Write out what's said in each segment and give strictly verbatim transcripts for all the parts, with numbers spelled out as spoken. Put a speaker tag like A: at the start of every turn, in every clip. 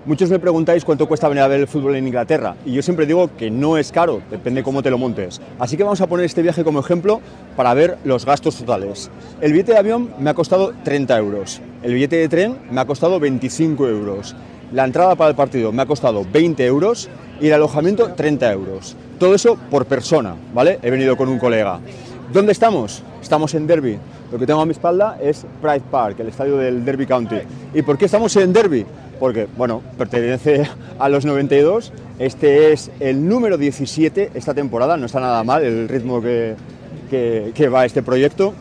A: Muchos me preguntáis cuánto cuesta venir a ver el fútbol en Inglaterra y yo siempre digo que no es caro, depende cómo te lo montes. Así que vamos a poner este viaje como ejemplo para ver los gastos totales. El billete de avión me ha costado treinta euros, el billete de tren me ha costado veinticinco euros, la entrada para el partido me ha costado veinte euros y el alojamiento treinta euros. Todo eso por persona, ¿vale? He venido con un colega. ¿Dónde estamos? Estamos en Derby. Lo que tengo a mi espalda es Pride Park, el estadio del Derby County. ¿Y por qué estamos en Derby? Porque, bueno, pertenece a los noventa y dos, este es el número diecisiete esta temporada, no está nada mal el ritmo que, que, que va este proyecto.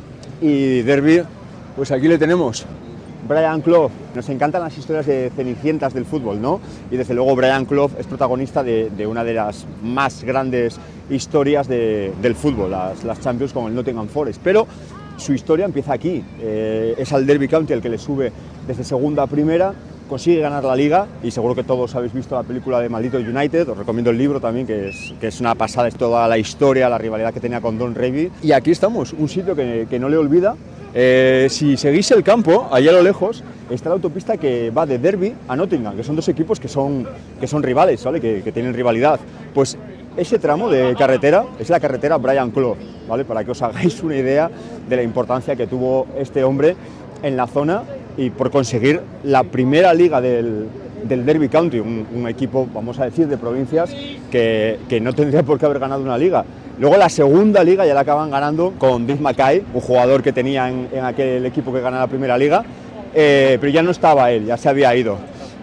A: Y Derby, pues aquí le tenemos, Brian Clough. Nos encantan las historias de cenicientas del fútbol, ¿no? Y desde luego Brian Clough es protagonista de, de una de las más grandes historias de, del fútbol, las, las Champions con el Nottingham Forest. Pero su historia empieza aquí, eh, es al Derby County el que le sube desde segunda a primera, consigue ganar la Liga y seguro que todos habéis visto la película de Maldito United, os recomiendo el libro también, que es, que es una pasada, es toda la historia, la rivalidad que tenía con Don Revie. Y aquí estamos, un sitio que, que no le olvida. Eh, si seguís el campo, allá a lo lejos, está la autopista que va de Derby a Nottingham, que son dos equipos que son, que son rivales, ¿vale? que, que tienen rivalidad. Pues ese tramo de carretera es la carretera Brian Clough, ¿vale? Para que os hagáis una idea de la importancia que tuvo este hombre en la zona y por conseguir la primera liga del, del Derby County, un, un equipo, vamos a decir, de provincias que, que no tendría por qué haber ganado una liga. Luego la segunda liga ya la acaban ganando con Dick Mackay, un jugador que tenía en, en aquel equipo que gana la primera liga, eh, pero ya no estaba él, ya se había ido.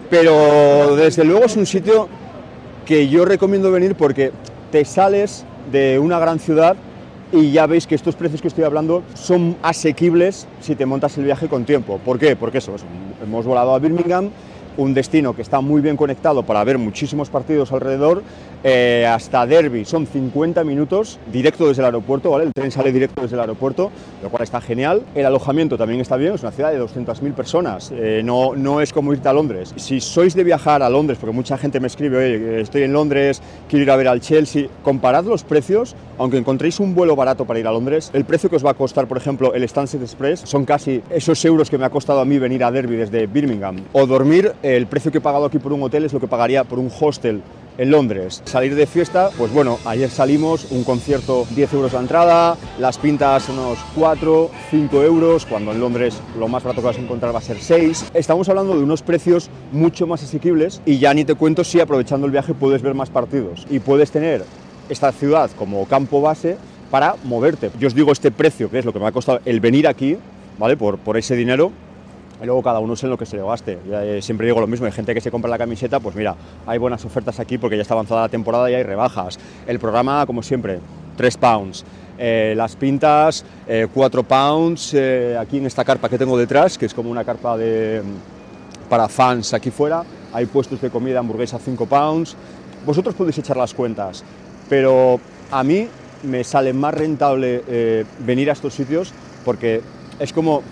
A: Pero desde luego es un sitio que yo recomiendo venir porque te sales de una gran ciudad y ya veis que estos precios que estoy hablando son asequibles si te montas el viaje con tiempo. ¿Por qué? Porque eso, hemos volado a Birmingham, un destino que está muy bien conectado para ver muchísimos partidos alrededor, eh, hasta Derby son cincuenta minutos directo desde el aeropuerto, ¿vale? El tren sale directo desde el aeropuerto, lo cual está genial. El alojamiento también está bien, es una ciudad de doscientas mil personas, eh, no, no es como irte a Londres. Si sois de viajar a Londres, porque mucha gente me escribe, oye, estoy en Londres, quiero ir a ver al Chelsea, comparad los precios, aunque encontréis un vuelo barato para ir a Londres, el precio que os va a costar, por ejemplo, el Stansted Express, son casi esos euros que me ha costado a mí venir a Derby desde Birmingham. O dormir, el precio que he pagado aquí por un hotel es lo que pagaría por un hostel en Londres. Salir de fiesta, pues bueno, ayer salimos, un concierto diez euros la entrada, las pintas unos cuatro, cinco euros, cuando en Londres lo más barato que vas a encontrar va a ser seis. Estamos hablando de unos precios mucho más asequibles y ya ni te cuento si aprovechando el viaje puedes ver más partidos y puedes tener esta ciudad como campo base para moverte. Yo os digo este precio, que es lo que me ha costado el venir aquí, ¿vale? Por, por ese dinero. Y luego cada uno es en lo que se le gaste. Ya, eh, siempre digo lo mismo, hay gente que se compra la camiseta, pues mira, hay buenas ofertas aquí porque ya está avanzada la temporada y hay rebajas. El programa, como siempre, tres pounds. Eh, las pintas, eh, cuatro pounds. Eh, aquí en esta carpa que tengo detrás, que es como una carpa de, para fans aquí fuera, hay puestos de comida, hamburguesa, cinco pounds. Vosotros podéis echar las cuentas, pero a mí me sale más rentable eh, venir a estos sitios porque es como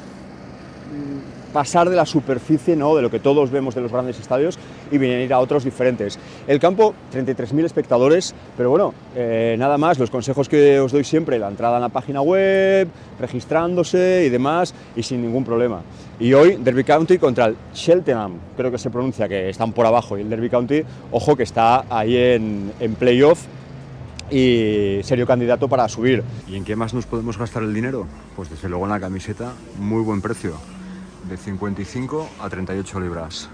A: pasar de la superficie, ¿no?, de lo que todos vemos de los grandes estadios y venir a otros diferentes. El campo, treinta y tres mil espectadores, pero bueno, eh, nada más, los consejos que os doy siempre, la entrada en la página web, registrándose y demás, y sin ningún problema. Y hoy, Derby County contra el Cheltenham, creo que se pronuncia, que están por abajo, y el Derby County, ojo, que está ahí en, en playoff y serio candidato para subir. ¿Y en qué más nos podemos gastar el dinero? Pues desde luego en la camiseta, muy buen precio. De cincuenta y cinco a treinta y ocho libras.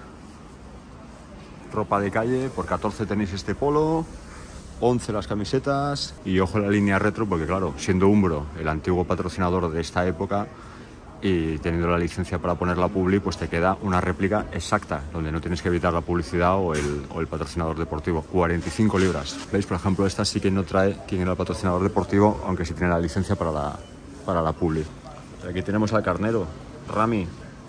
A: Ropa de calle, por catorce tenéis este polo, once las camisetas y ojo la línea retro porque claro, siendo Umbro el antiguo patrocinador de esta época y teniendo la licencia para poner la publi, pues te queda una réplica exacta, donde no tienes que evitar la publicidad o el, o el patrocinador deportivo. cuarenta y cinco libras. ¿Veis? Por ejemplo, esta sí que no trae quién era el patrocinador deportivo, aunque sí tiene la licencia para la, para la publi. Aquí tenemos al carnero, Rami.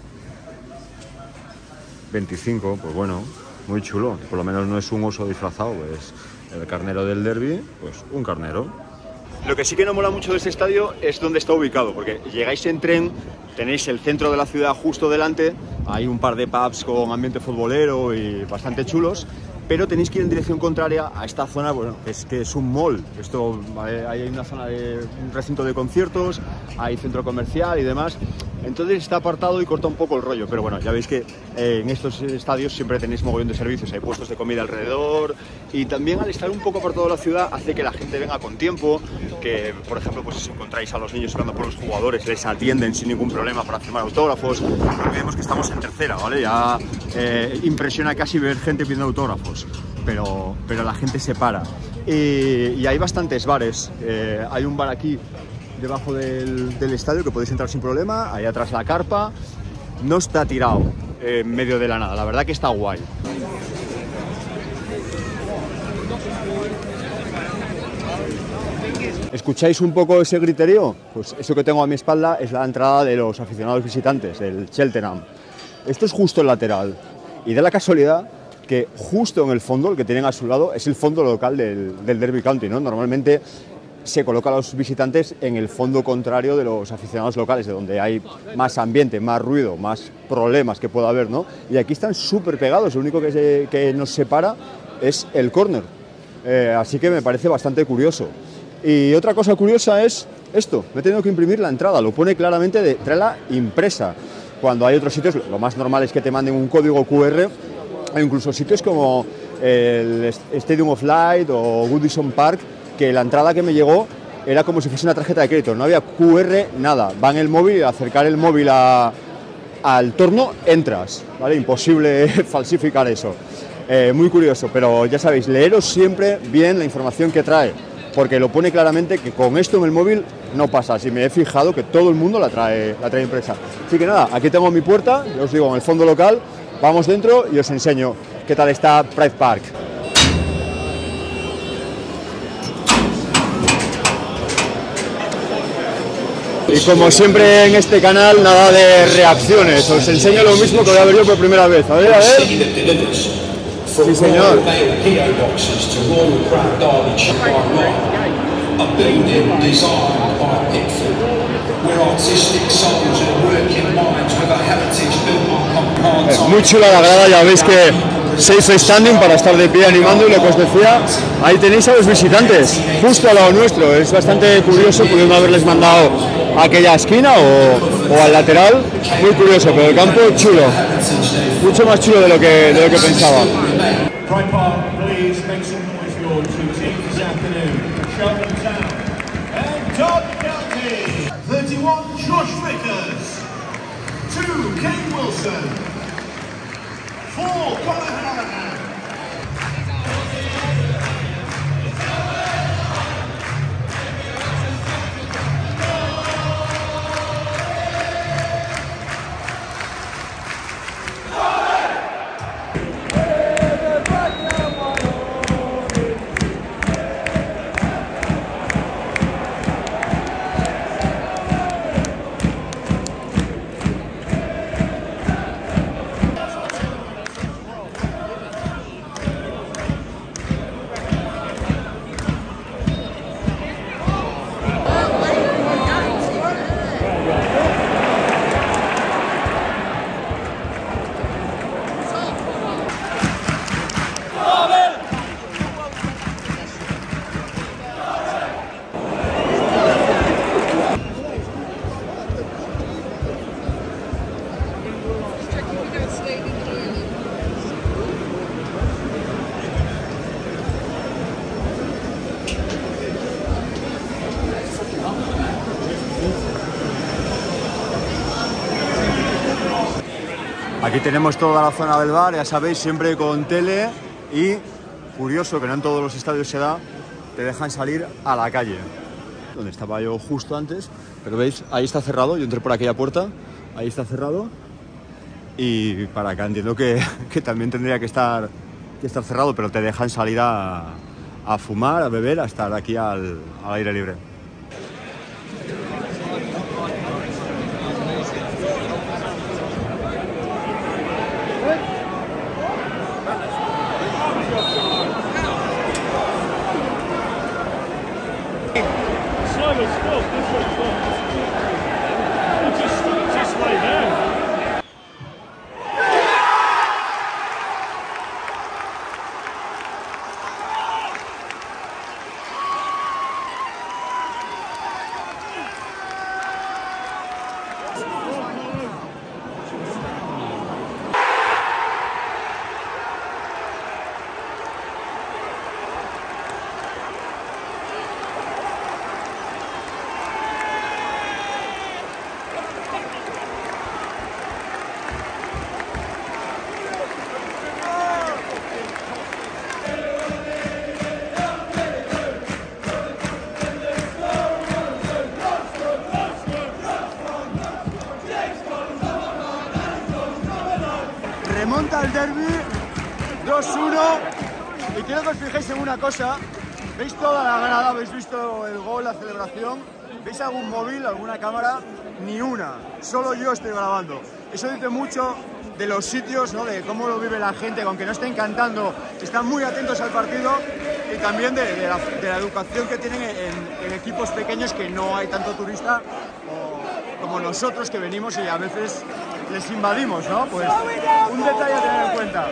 A: veinticinco, pues bueno, muy chulo. Por lo menos no es un oso disfrazado, es el carnero del Derby, pues un carnero. Lo que sí que no mola mucho de este estadio es donde está ubicado, porque llegáis en tren, tenéis el centro de la ciudad justo delante, hay un par de pubs con ambiente futbolero y bastante chulos, pero tenéis que ir en dirección contraria a esta zona, bueno, es que es un mall. Esto, hay una zona de un recinto de conciertos, hay centro comercial y demás. entonces está apartado y corta un poco el rollo, pero bueno, ya veis que eh, en estos estadios siempre tenéis mogollón de servicios, hay puestos de comida alrededor y también al estar un poco apartado de la ciudad hace que la gente venga con tiempo, que por ejemplo pues si encontráis a los niños jugando por los jugadores les atienden sin ningún problema para firmar autógrafos, porque vemos que estamos en tercera, ¿vale? Ya eh, impresiona casi ver gente pidiendo autógrafos, pero, pero la gente se para. Y, y hay bastantes bares, eh, hay un bar aquí debajo del, del estadio que podéis entrar sin problema, ahí atrás la carpa, no está tirado eh, en medio de la nada, la verdad que está guay. ¿Escucháis un poco ese griterío? Pues eso que tengo a mi espalda es la entrada de los aficionados visitantes, el Cheltenham. Esto es justo el lateral y da la casualidad que justo en el fondo, el que tienen a su lado, es el fondo local del, del Derby County, ¿no? Normalmente se coloca a los visitantes en el fondo contrario de los aficionados locales, de donde hay más ambiente, más ruido, más problemas que pueda haber, ¿no? Y aquí están súper pegados, lo único que, se, que nos separa es el córner, eh, así que me parece bastante curioso. Y otra cosa curiosa es esto, me he tenido que imprimir la entrada, lo pone claramente de entrada impresa, cuando hay otros sitios, lo más normal es que te manden un código cu erre, hay incluso sitios como el Stadium of Light o Goodison Park, que la entrada que me llegó era como si fuese una tarjeta de crédito, no había cu erre, nada, va en el móvil y al acercar el móvil a, al torno entras, ¿vale? Imposible falsificar eso, eh, muy curioso, pero ya sabéis, leeros siempre bien la información que trae, porque lo pone claramente que con esto en el móvil no pasa, así me he fijado que todo el mundo la trae, la trae impresa. Así que nada, aquí tengo mi puerta, ya os digo, en el fondo local, vamos dentro y os enseño qué tal está Pride Park. Y como siempre en este canal, nada de reacciones, os enseño lo mismo que voy a ver yo por primera vez. A ver, a ver. Sí, señor. Es muy chula la grada, ya veis que safe standing para estar de pie animando y lo que os decía, ahí tenéis a los visitantes, justo al lado nuestro, es bastante curioso pudiendo haberles mandado a aquella esquina o, o al lateral, muy curioso, pero el campo chulo, mucho más chulo de lo que, de lo que pensaba. Aquí tenemos toda la zona del bar, ya sabéis, siempre con tele y, curioso que no en todos los estadios se da, te dejan salir a la calle. Donde estaba yo justo antes, pero veis, ahí está cerrado, yo entré por aquella puerta, ahí está cerrado y para acá entiendo que, que también tendría que estar, que estar cerrado, pero te dejan salir a, a fumar, a beber, a estar aquí al, al aire libre. derbi, dos uno, y quiero que os fijéis en una cosa. ¿Veis toda la grada? ¿Habéis visto el gol, la celebración? ¿Veis algún móvil, alguna cámara? Ni una, solo yo estoy grabando. Eso dice mucho de los sitios, ¿no? De cómo lo vive la gente, aunque no estén cantando, están muy atentos al partido, y también de, de, la, de la educación que tienen en, en equipos pequeños que no hay tanto turista o, como nosotros que venimos y a veces les invadimos, ¿no? Pues un detalle a tener en cuenta.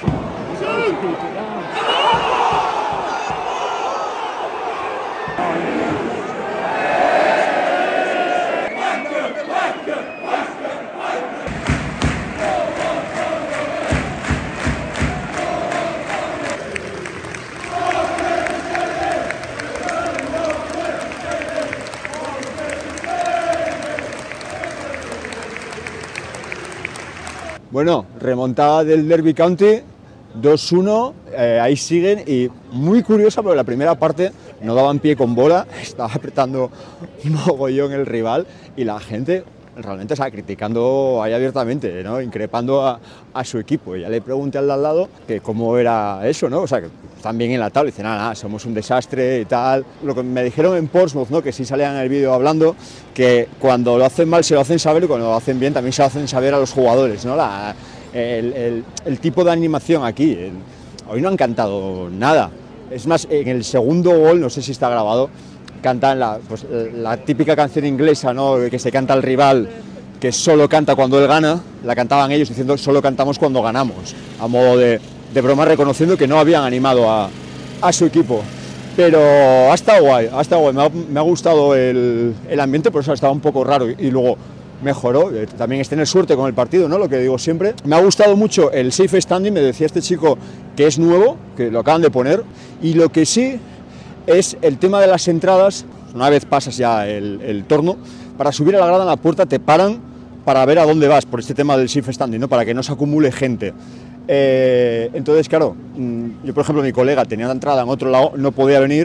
A: Bueno, remontada del Derby County, dos uno, eh, ahí siguen, y muy curiosa porque la primera parte no daban pie con bola, estaba apretando mogollón el rival y la gente realmente estaba criticando ahí abiertamente, ¿no? Increpando a, a su equipo. Y ya le pregunté al de al lado que cómo era eso, ¿no? O sea, que están bien enlatados, y dicen, nada, nada, somos un desastre y tal. Lo que me dijeron en Portsmouth, ¿no? Que sí salían en el vídeo hablando, que cuando lo hacen mal se lo hacen saber, y cuando lo hacen bien también se lo hacen saber a los jugadores, ¿no? La, el, el, el tipo de animación aquí, el, hoy no han cantado nada. Es más, en el segundo gol, no sé si está grabado, cantan la, pues, la típica canción inglesa, ¿no? Que se canta al rival, que solo canta cuando él gana, la cantaban ellos diciendo solo cantamos cuando ganamos, a modo de, de broma, reconociendo que no habían animado a, a su equipo. Pero ha estado guay, ha estado guay, me ha, me ha gustado el, el ambiente, por eso ha estado un poco raro y, y luego mejoró. También es tener suerte con el partido, ¿no? Lo que digo siempre. Me ha gustado mucho el safe standing, me decía este chico que es nuevo, que lo acaban de poner, y lo que sí es el tema de las entradas. Una vez pasas ya el, el torno, para subir a la grada en la puerta te paran para ver a dónde vas, por este tema del safe standing, ¿no? Para que no se acumule gente. Eh, entonces, claro, yo por ejemplo, mi colega tenía una entrada en otro lado, no podía venir,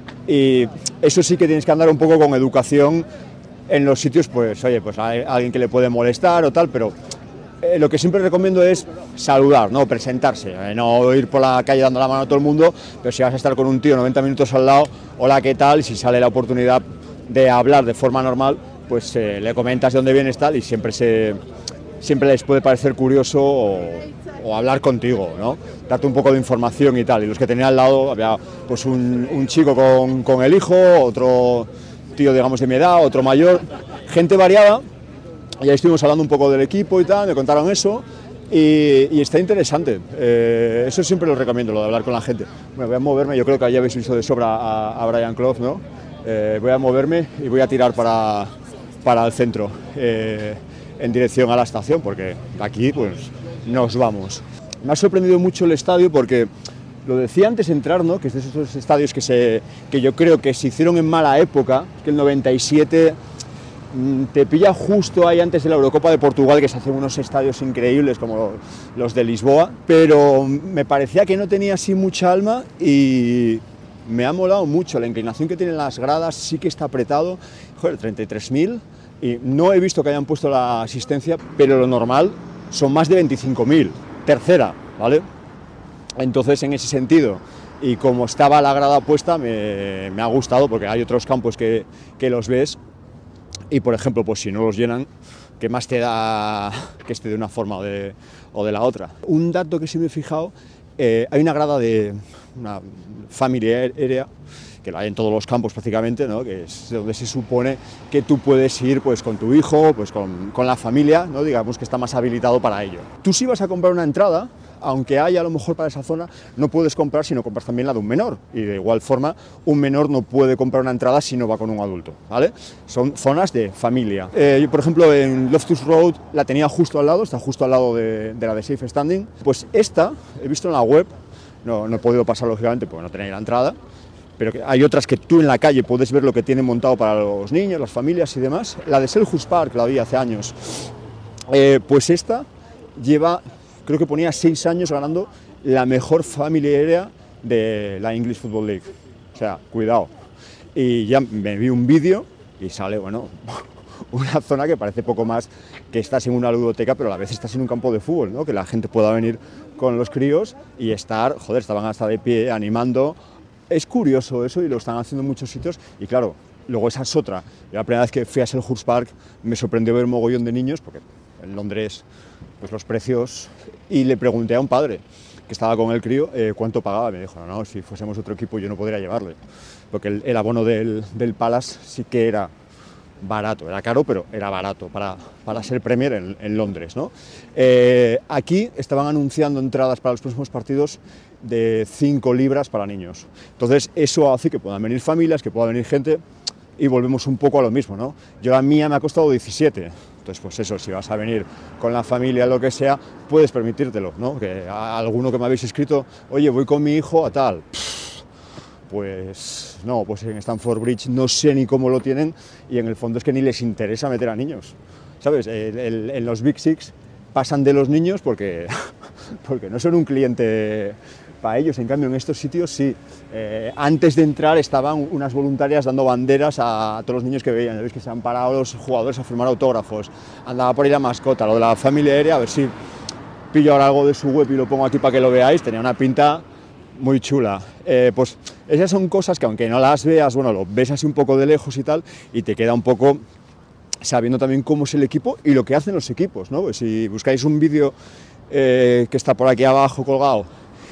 A: y eso sí que tienes que andar un poco con educación en los sitios, pues oye, pues hay alguien que le puede molestar o tal, pero eh, lo que siempre recomiendo es saludar, no presentarse, eh, no ir por la calle dando la mano a todo el mundo, pero si vas a estar con un tío noventa minutos al lado, hola, ¿qué tal? Y si sale la oportunidad de hablar de forma normal, pues eh, le comentas de dónde vienes, tal, y siempre se siempre les puede parecer curioso o, o hablar contigo, ¿no? Darte un poco de información y tal. Y los que tenía al lado, había pues un, un chico con, con el hijo, otro tío, digamos, de mi edad, otro mayor, gente variada, y ahí estuvimos hablando un poco del equipo y tal, me contaron eso, y, y está interesante. Eh, eso siempre lo recomiendo, lo de hablar con la gente. Bueno, voy a moverme, yo creo que ya habéis visto de sobra a, a Brian Clough, ¿no? Eh, voy a moverme y voy a tirar para, para el centro. Eh, en dirección a la estación, porque aquí pues nos vamos. Me ha sorprendido mucho el estadio porque lo decía antes de entrar, ¿no? Que es de esos estadios que, se, que yo creo que se hicieron en mala época, que el noventa y siete mmm, te pilla justo ahí antes de la Eurocopa de Portugal, que se hacen unos estadios increíbles como los de Lisboa, pero me parecía que no tenía así mucha alma y me ha molado mucho la inclinación que tienen las gradas, sí que está apretado, joder, treinta y tres mil. Y no he visto que hayan puesto la asistencia, pero lo normal son más de veinticinco mil, tercera, ¿vale? Entonces, en ese sentido, y como estaba la grada puesta, me, me ha gustado, porque hay otros campos que, que los ves, y por ejemplo, pues si no los llenan, ¿qué más te da que esté de una forma o de, o de la otra? Un dato que sí me he fijado, eh, hay una grada de una Family Area, que lo hay en todos los campos prácticamente, ¿no? Que es donde se supone que tú puedes ir pues, con tu hijo, pues, con, con la familia, ¿no? Digamos que está más habilitado para ello. Tú si vas a comprar una entrada, aunque haya a lo mejor para esa zona, no puedes comprar si no compras también la de un menor, y de igual forma un menor no puede comprar una entrada si no va con un adulto, ¿vale? Son zonas de familia. Eh, yo por ejemplo en Loftus Road la tenía justo al lado, está justo al lado de, de la de Safe Standing, pues esta, he visto en la web, no, no he podido pasar lógicamente porque no tenía la entrada, pero hay otras que tú en la calle puedes ver lo que tienen montado para los niños, las familias y demás. La de Selhurst Park la vi hace años, eh, pues esta lleva, creo que ponía seis años ganando la mejor family area de la English Football League, o sea, cuidado. Y ya me vi un vídeo y sale, bueno, una zona que parece poco más que estás en una ludoteca, pero a la vez estás en un campo de fútbol, ¿no? Que la gente pueda venir con los críos y estar, joder, estaban hasta de pie animando. Es curioso eso y lo están haciendo en muchos sitios y claro, luego esa es otra. La primera vez que fui a Selhurst Park me sorprendió ver un mogollón de niños, porque en Londres pues los precios, y le pregunté a un padre que estaba con el crío eh, cuánto pagaba. Me dijo, no, no, si fuésemos otro equipo yo no podría llevarle, porque el, el abono del, del Palace sí que era barato, era caro, pero era barato para, para ser Premier en, en Londres, ¿no? Eh, aquí estaban anunciando entradas para los próximos partidos de cinco libras para niños. Entonces eso hace que puedan venir familias, que pueda venir gente y volvemos un poco a lo mismo, ¿no? Yo la mía me ha costado diecisiete. Entonces, pues eso, si vas a venir con la familia, lo que sea, puedes permitírtelo, ¿no? Que a alguno que me habéis escrito, oye, voy con mi hijo a tal. Pues no, pues en Stamford Bridge no sé ni cómo lo tienen y en el fondo es que ni les interesa meter a niños, ¿sabes? El, el, en los Big Six pasan de los niños porque, porque no son un cliente para ellos, en cambio en estos sitios sí. Eh, antes de entrar estaban unas voluntarias dando banderas a, a todos los niños que veían, veis que se han parado los jugadores a firmar autógrafos, andaba por ahí la mascota, lo de la familia aérea, a ver si pillo ahora algo de su web y lo pongo aquí para que lo veáis, tenía una pinta muy chula. Eh, pues esas son cosas que aunque no las veas, bueno, lo ves así un poco de lejos y tal, y te queda un poco sabiendo también cómo es el equipo y lo que hacen los equipos, ¿no? Pues si buscáis un vídeo eh, que está por aquí abajo colgado,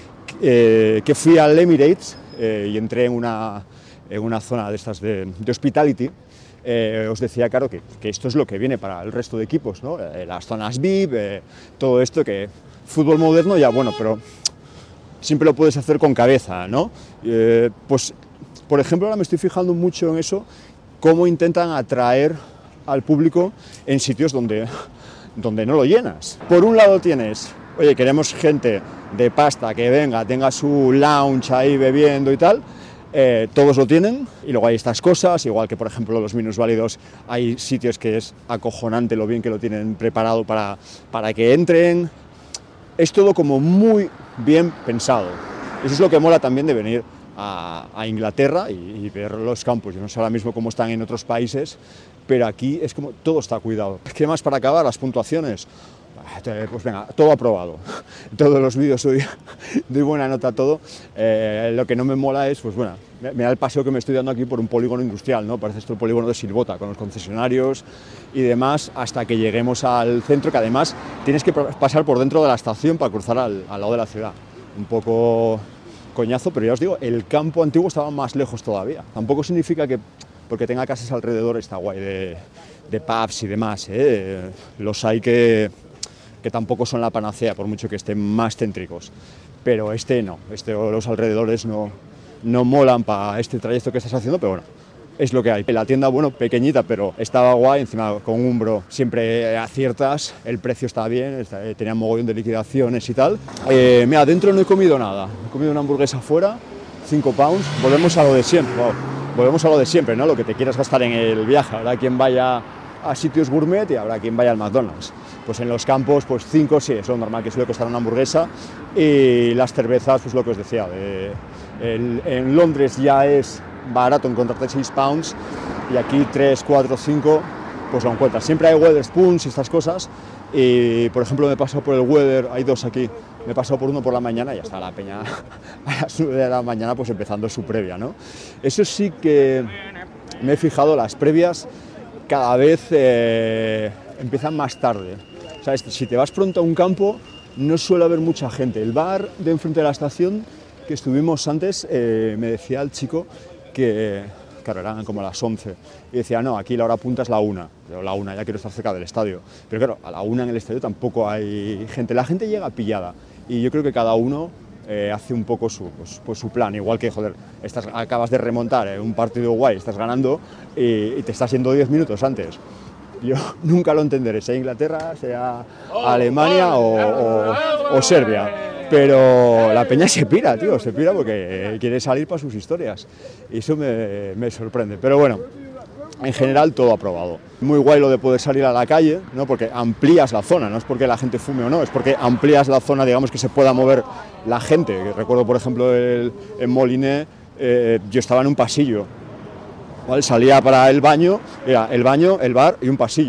A: eh, que fui al Emirates eh, y entré en una, en una zona de estas de, de hospitality, eh, os decía, claro, que, que esto es lo que viene para el resto de equipos, ¿no? Eh, las zonas V I P, eh, todo esto que fútbol moderno ya, bueno, pero siempre lo puedes hacer con cabeza, ¿no? Eh, pues, por ejemplo, ahora me estoy fijando mucho en eso, cómo intentan atraer al público en sitios donde, donde no lo llenas. Por un lado tienes, oye, queremos gente de pasta que venga, tenga su lounge ahí bebiendo y tal, eh, todos lo tienen, y luego hay estas cosas, igual que por ejemplo los minusválidos, hay sitios que es acojonante lo bien que lo tienen preparado para, para que entren. Es todo como muy bien pensado. Eso es lo que mola también de venir a, a Inglaterra y, y ver los campos. Yo no sé ahora mismo cómo están en otros países, pero aquí es como todo está cuidado. ¿Qué más para acabar? Las puntuaciones. Pues venga, todo aprobado. Todos los vídeos doy, doy buena nota a todo. Eh, lo que no me mola es, pues bueno, me da el paseo que me estoy dando aquí por un polígono industrial, ¿no? Parece esto el polígono de Silvota, con los concesionarios y demás, hasta que lleguemos al centro, que además tienes que pasar por dentro de la estación para cruzar al, al lado de la ciudad. Un poco coñazo, pero ya os digo, el campo antiguo estaba más lejos todavía. Tampoco significa que porque tenga casas alrededor está guay de, de pubs y demás, ¿eh? Los hay que... que tampoco son la panacea, por mucho que estén más céntricos, pero este no, este, los alrededores no, no molan para este trayecto que estás haciendo, pero bueno, es lo que hay. La tienda, bueno, pequeñita, pero estaba guay, encima con Umbro siempre aciertas, el precio está bien, está, tenía mogollón de liquidaciones y tal. Eh, mira, dentro no he comido nada, he comido una hamburguesa afuera, cinco pounds, volvemos a lo de siempre, wow, volvemos a lo de siempre, ¿no? Lo que te quieras gastar en el viaje, habrá quien vaya a sitios gourmet y habrá quien vaya al McDonald's. Pues en los campos, pues cinco, sí, eso es normal que suele costar una hamburguesa, y las cervezas, pues lo que os decía, de, el, en Londres ya es barato encontrarte seis pounds, y aquí tres, cuatro, cinco, pues lo encuentras. Siempre hay Wetherspoons y estas cosas, y por ejemplo me he pasado por el Weather, hay dos aquí, me he pasado por uno por la mañana y ya está la peña a las nueve de la mañana pues empezando su previa, ¿no? Eso sí que me he fijado, las previas cada vez eh, empiezan más tarde. ¿Sabes? Si te vas pronto a un campo, no suele haber mucha gente. El bar de enfrente de la estación que estuvimos antes, eh, me decía el chico que, claro, eran como las once, y decía, no, aquí la hora punta es la una. Yo, la una, ya quiero estar cerca del estadio. Pero claro, a la una en el estadio tampoco hay gente. La gente llega pillada, y yo creo que cada uno eh, hace un poco su, pues, pues su plan. Igual que, joder, estás, acabas de remontar eh, un partido guay, estás ganando, y, y te estás yendo diez minutos antes. Yo nunca lo entenderé, sea Inglaterra, sea Alemania o, o, o Serbia, pero la peña se pira, tío, se pira porque quiere salir para sus historias, y eso me, me sorprende. Pero bueno, en general todo aprobado. Muy guay lo de poder salir a la calle, ¿no? Porque amplías la zona, no es porque la gente fume o no, es porque amplías la zona, digamos, que se pueda mover la gente. Recuerdo, por ejemplo, el, en Moliné, eh, yo estaba en un pasillo. ¿Vale? Salía para el baño, era el baño, el bar y un pasillo.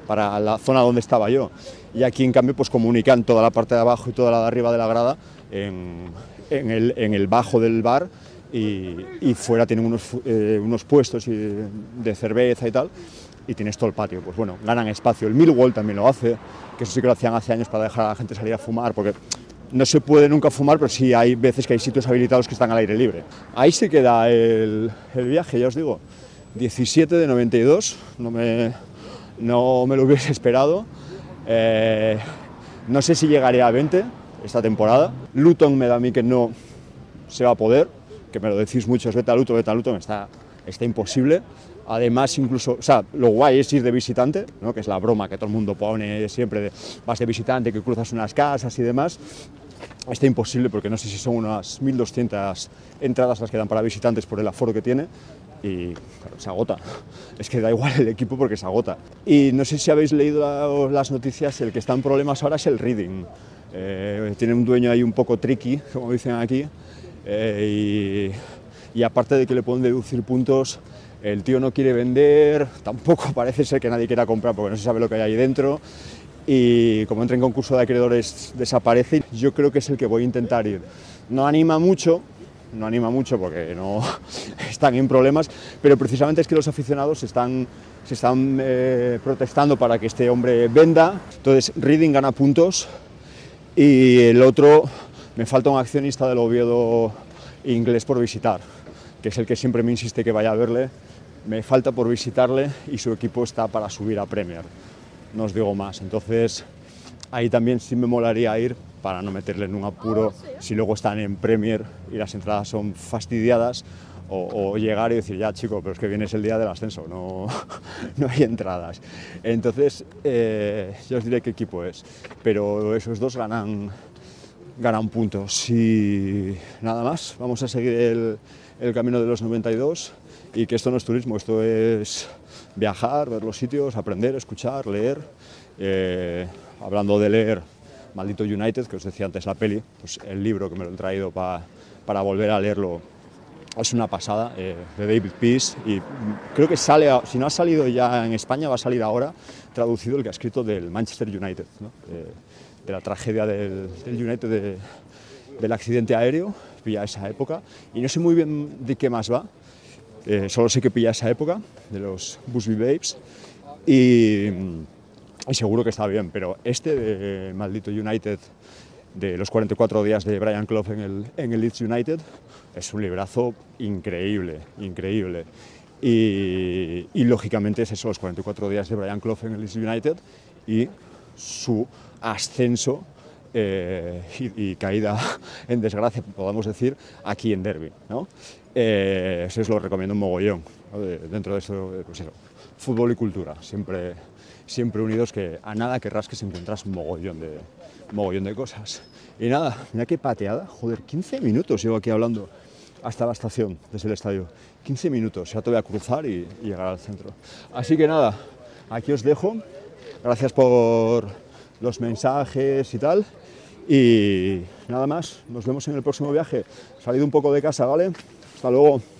A: para la zona donde estaba yo. Y aquí en cambio pues comunican toda la parte de abajo y toda la de arriba de la grada en, en, el, en el bajo del bar, y, y fuera tienen unos, eh, unos puestos de cerveza y tal, y tienes todo el patio. Pues bueno, ganan espacio. El Millwall también lo hace, que eso sí que lo hacían hace años para dejar a la gente salir a fumar, porque no se puede nunca fumar, pero sí hay veces que hay sitios habilitados que están al aire libre. Ahí se queda el, el viaje, ya os digo, diecisiete de noventa y dos, no me, no me lo hubiese esperado. Eh, no sé si llegaré a veinte esta temporada. Luton me da a mí que no se va a poder, que me lo decís muchos, vete a Luton, vete a Luton, está, está imposible. Además, incluso, o sea, lo guay es ir de visitante, ¿no? Que es la broma que todo el mundo pone siempre, de, vas de visitante, que cruzas unas casas y demás. Está imposible porque no sé si son unas mil doscientas entradas las que dan para visitantes por el aforo que tiene, y claro, se agota. Es que da igual el equipo porque se agota. Y no sé si habéis leído las noticias, el que está en problemas ahora es el Reading. Eh, tiene un dueño ahí un poco tricky, como dicen aquí, eh, y, y aparte de que le pueden deducir puntos, el tío no quiere vender, tampoco parece ser que nadie quiera comprar porque no se sabe lo que hay ahí dentro, y como entra en concurso de acreedores desaparece. Yo creo que es el que voy a intentar ir. No anima mucho, no anima mucho porque no están en problemas, pero precisamente es que los aficionados están, se están eh, protestando para que este hombre venda. Entonces Reading gana puntos, y el otro, me falta un accionista del Oviedo inglés por visitar, que es el que siempre me insiste que vaya a verle. Me falta por visitarle y su equipo está para subir a Premier, no os digo más. Entonces ahí también sí me molaría ir para no meterle en un apuro si luego están en Premier y las entradas son fastidiadas, o, o llegar y decir, ya chico, pero es que viene el día del ascenso, no, no hay entradas. Entonces eh, ya os diré qué equipo es, pero esos dos ganan, ganan puntos. Y nada más, vamos a seguir el, el camino de los noventa y dos, y que esto no es turismo, esto es viajar, ver los sitios, aprender, escuchar, leer. Eh, hablando de leer, Maldito United, que os decía antes la peli, pues el libro que me lo he traído pa, para volver a leerlo es una pasada, eh, de David Peace, y creo que sale, si no ha salido ya en España, va a salir ahora traducido el que ha escrito del Manchester United, ¿no? eh, de la tragedia del, del United, de, del accidente aéreo, pilla esa época, y no sé muy bien de qué más va. Eh, solo sé que pilla esa época, de los Busby Babes, y, y seguro que está bien, pero este de Maldito United, de los cuarenta y cuatro días de Brian Clough en el, en el Leeds United, es un librazo increíble, increíble. Y, y lógicamente es eso, los cuarenta y cuatro días de Brian Clough en el Leeds United y su ascenso eh, y, y caída en desgracia, podemos decir, aquí en Derby, ¿no? Eh, eso os lo recomiendo un mogollón, ¿no? De, dentro de eso, pues eso, fútbol y cultura, siempre, siempre unidos, que a nada que rasques encuentras un mogollón de, mogollón de cosas. Y nada, mira qué pateada, joder, quince minutos llevo aquí hablando hasta la estación, desde el estadio, quince minutos, ya te voy a cruzar y, y llegar al centro. Así que nada, aquí os dejo, gracias por los mensajes y tal, y nada más, nos vemos en el próximo viaje. Salid un poco de casa, ¿vale? Hasta luego.